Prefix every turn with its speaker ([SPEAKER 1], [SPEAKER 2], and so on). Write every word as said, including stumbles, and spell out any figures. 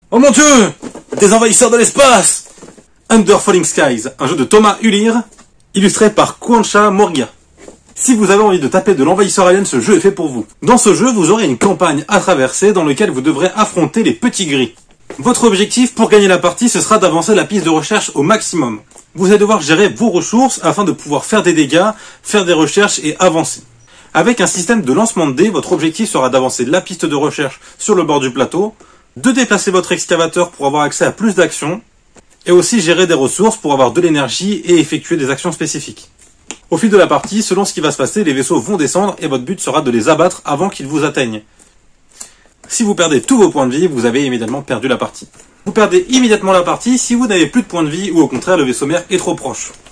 [SPEAKER 1] Oh mon dieu! Des envahisseurs de l'espace! Under Falling Skies, un jeu de Thomas Ulir, illustré par Kwancha Morgia. Si vous avez envie de taper de l'envahisseur alien, ce jeu est fait pour vous. Dans ce jeu, vous aurez une campagne à traverser dans laquelle vous devrez affronter les petits gris. Votre objectif pour gagner la partie, ce sera d'avancer la piste de recherche au maximum. Vous allez devoir gérer vos ressources afin de pouvoir faire des dégâts, faire des recherches et avancer. Avec un système de lancement de dés, votre objectif sera d'avancer la piste de recherche sur le bord du plateau, de déplacer votre excavateur pour avoir accès à plus d'actions, et aussi gérer des ressources pour avoir de l'énergie et effectuer des actions spécifiques. Au fil de la partie, selon ce qui va se passer, les vaisseaux vont descendre et votre but sera de les abattre avant qu'ils vous atteignent. Si vous perdez tous vos points de vie, vous avez immédiatement perdu la partie. Vous perdez immédiatement la partie si vous n'avez plus de points de vie ou au contraire le vaisseau mère est trop proche.